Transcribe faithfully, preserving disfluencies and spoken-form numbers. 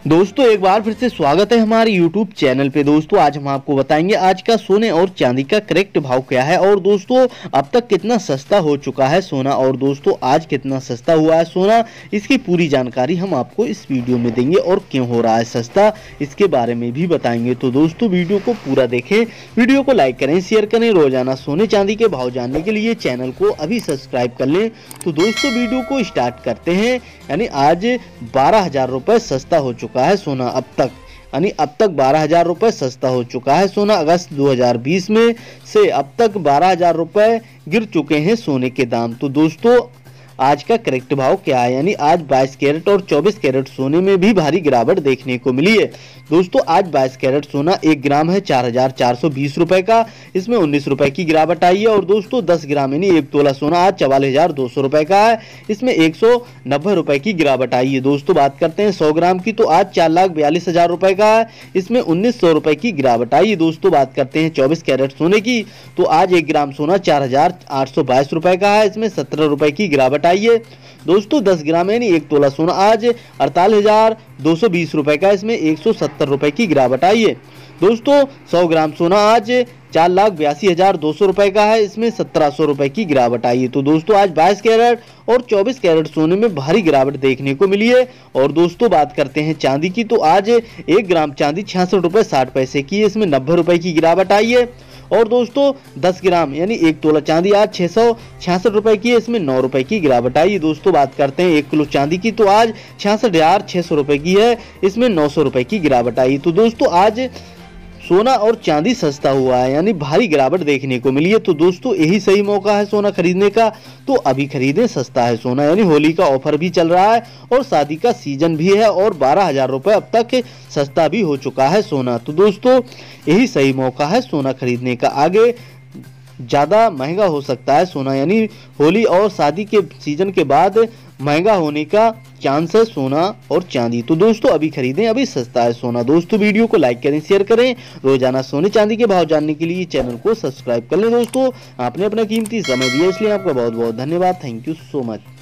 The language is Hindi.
दोस्तों एक बार फिर से स्वागत है हमारे यूट्यूब चैनल पे। दोस्तों आज हम आपको बताएंगे आज का सोने और चांदी का करेक्ट भाव क्या है और दोस्तों अब तक कितना सस्ता हो चुका है सोना और दोस्तों आज कितना सस्ता हुआ है सोना, इसकी पूरी जानकारी हम आपको इस वीडियो में देंगे और क्यों हो रहा है सस्ता इसके बारे में भी बताएंगे। तो दोस्तों वीडियो को पूरा देखें, वीडियो को लाइक करें, शेयर करें। रोजाना सोने चांदी के भाव जानने के लिए चैनल को अभी सब्सक्राइब कर लें। तो दोस्तों वीडियो को स्टार्ट करते हैं। यानी आज बारह हजार रुपये सस्ता हो चुका है सोना अब तक, यानी अब तक बारह हजार रुपये सस्ता हो चुका है सोना। अगस्त दो हज़ार बीस में से अब तक बारह हजार रुपये गिर चुके हैं सोने के दाम। तो दोस्तों आज का करेक्ट भाव क्या है, यानी आज बाईस कैरेट और चौबीस कैरेट सोने में भी भारी गिरावट देखने को मिली है। दोस्तों आज बाईस कैरेट सोना एक ग्राम है चार हजार चार सौ बीस रुपए का, इसमें उन्नीस रुपए की गिरावट आई है। और दोस्तों दस ग्राम यानी एक तोला सोना आज चवालीस हजार दो सौ रुपए का है, इसमें एक सौ नब्बे रुपए की गिरावट आई है। दोस्तों बात करते हैं सौ ग्राम की, तो आज चार लाख बयालीस हजार रुपए का है, इसमें उन्नीस सौ रुपए की गिरावट आई है। दोस्तों बात करते हैं चौबीस कैरेट सोने की, तो आज एक ग्राम सोना चार हजार आठ सौ बाईस रुपए का है, इसमें सत्रह रुपए की गिरावट आई है। दोस्तों दस ग्राम यानी एक तोला सोना आज अड़तालीस हजार दो सौ बीस रुपए का, इसमें एक सौ सत्तर रुपए की गिरावट आई है। दोस्तों सौ ग्राम सोना आज चार लाख बयासी हजार दो सौ रुपए का है, इसमें सत्रह सौ रुपए की गिरावट आई है। तो दोस्तों आज बाईस कैरेट और चौबीस कैरेट सोने में भारी गिरावट देखने को मिली है। और दोस्तों बात करते हैं चांदी की, तो आज एक ग्राम चांदी छियासठ रुपए साठ पैसे की है, इसमें नब्बे रुपए की गिरावट आई है। और दोस्तों दस ग्राम यानी एक तोला चांदी आज छह सौ छियासठ रुपए की है, इसमें नौ रुपए की गिरावट आई है। दोस्तों बात करते हैं एक किलो चांदी की, तो आज छियासठ हजार छह सौ रुपए की है, इसमें नौ सौ रुपए की गिरावट आई। तो दोस्तों आज सोना और चांदी सस्ता हुआ है, यानी भारी गिरावट देखने को मिली है। तो दोस्तों यही सही मौका है सोना खरीदने का, तो अभी खरीदें, सस्ता है सोना। यानी होली का ऑफर भी चल रहा है और शादी का सीजन भी है और बारह हजार रुपये अब तक सस्ता भी हो चुका है सोना। तो दोस्तों यही सही मौका है सोना खरीदने का। आगे ज़्यादा महंगा हो सकता है सोना, यानी होली और शादी के सीजन के बाद महंगा होने का चांस है सोना और चांदी। तो दोस्तों अभी खरीदें, अभी सस्ता है सोना। दोस्तों वीडियो को लाइक करें, शेयर करें। रोजाना सोने चांदी के भाव जानने के लिए चैनल को सब्सक्राइब कर लें। दोस्तों आपने अपना कीमती समय दिया इसलिए आपका बहुत बहुत धन्यवाद। Thank you so much.